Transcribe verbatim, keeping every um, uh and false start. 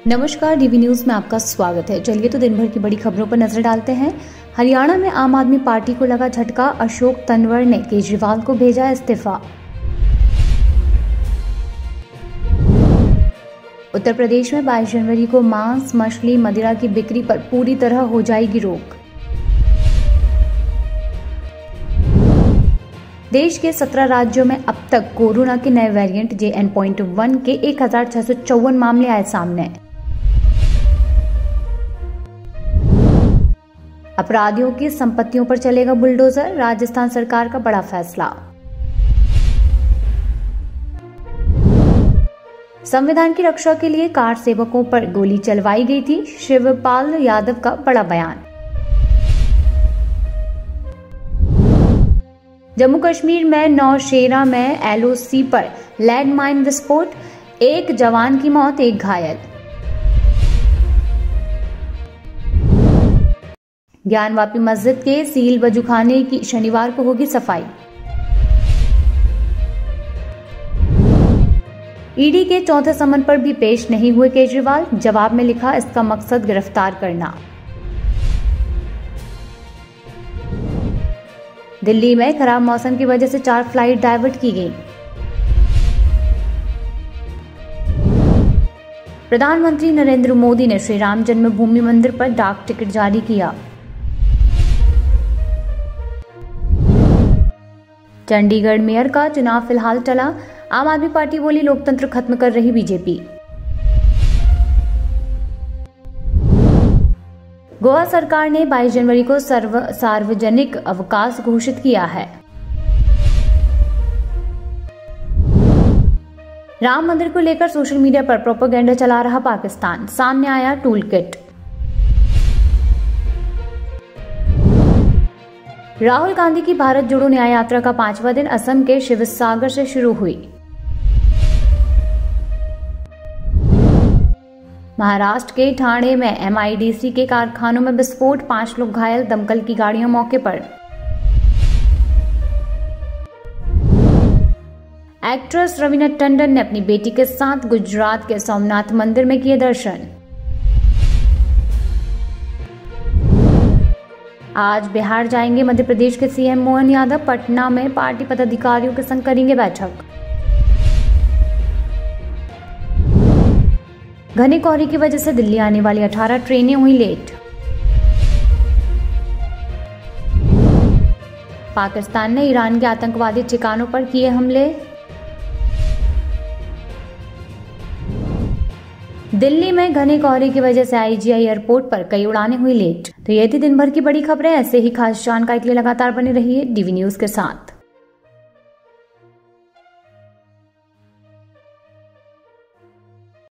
नमस्कार, DV news में आपका स्वागत है। चलिए तो दिन भर की बड़ी खबरों पर नजर डालते हैं। हरियाणा में आम आदमी पार्टी को लगा झटका, अशोक तंवर ने केजरीवाल को भेजा इस्तीफा। उत्तर प्रदेश में बाईस जनवरी को मांस, मछली, मदिरा की बिक्री पर पूरी तरह हो जाएगी रोक। देश के सत्रह राज्यों में अब तक कोरोना के नए variant J N point one के एक हजार छह सौ चौवन मामले आए सामने। अपराधियों की संपत्तियों पर चलेगा बुलडोजर, राजस्थान सरकार का बड़ा फैसला। संविधान की रक्षा के लिए कार सेवकों पर गोली चलवाई गई थी, शिवपाल यादव का बड़ा बयान। जम्मू कश्मीर में नौशेरा में एल ओ सी पर लैंडमाइन विस्फोट, एक जवान की मौत, एक घायल। ज्ञानवापी मस्जिद के सील वजूखाने की शनिवार को होगी सफाई। ईडी के चौथे समन पर भी पेश नहीं हुए केजरीवाल, जवाब में लिखा इसका मकसद गिरफ्तार करना। दिल्ली में खराब मौसम की वजह से चार फ्लाइट डाइवर्ट की गई। प्रधानमंत्री नरेंद्र मोदी ने श्री राम जन्मभूमि मंदिर पर डाक टिकट जारी किया। चंडीगढ़ मेयर का चुनाव फिलहाल टला, आम आदमी पार्टी बोली लोकतंत्र खत्म कर रही बीजेपी। गोवा सरकार ने बाईस जनवरी को सर्व सार्वजनिक अवकाश घोषित किया है। राम मंदिर को लेकर सोशल मीडिया पर प्रोपेगेंडा चला रहा पाकिस्तान, सामने आया टूल किट। राहुल गांधी की भारत जोड़ो न्याय यात्रा का पांचवा दिन असम के शिवसागर से शुरू हुई। महाराष्ट्र के ठाणे में एम आई डी सी के कारखानों में विस्फोट, पांच लोग घायल, दमकल की गाड़ियां मौके पर। एक्ट्रेस रवीना टंडन ने अपनी बेटी के साथ गुजरात के सोमनाथ मंदिर में किए दर्शन। आज बिहार जाएंगे मध्य प्रदेश के सी एम मोहन यादव, पटना में पार्टी पदाधिकारियों के संग करेंगे बैठक। घने कोहरे की वजह से दिल्ली आने वाली अठारह ट्रेनें हुई लेट। पाकिस्तान ने ईरान के आतंकवादी ठिकानों पर किए हमले। दिल्ली में घने कोहरे की वजह से आई जी आई एयरपोर्ट पर कई उड़ानें हुई लेट। तो ये थी दिन भर की बड़ी खबरें। ऐसे ही खास जानकारी के लिए लगातार बने रहिए डीवी न्यूज के साथ।